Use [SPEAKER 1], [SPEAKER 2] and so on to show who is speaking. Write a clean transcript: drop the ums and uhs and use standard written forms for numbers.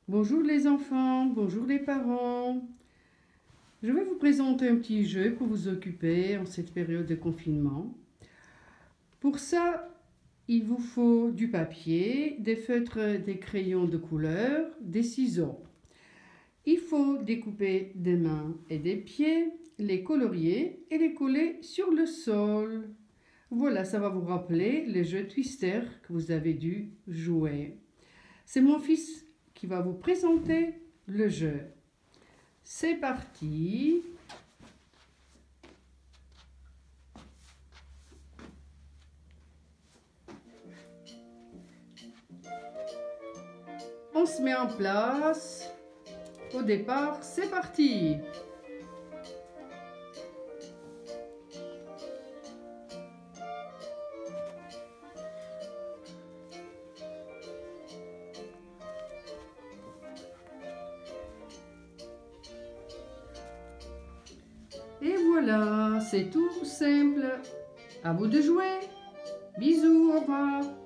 [SPEAKER 1] Bonjour les enfants, bonjour les parents. Je vais vous présenter un petit jeu pour vous occuper en cette période de confinement. Pour ça, il vous faut du papier, des feutres, des crayons de couleur, des ciseaux. Il faut découper des mains et des pieds, les colorier et les coller sur le sol. Voilà, ça va vous rappeler les jeux Twister que vous avez dû jouer. C'est mon fils qui va vous présenter le jeu. C'est parti. On se met en place. Au départ, c'est parti. Et voilà, c'est tout simple. À vous de jouer. Bisous, au revoir.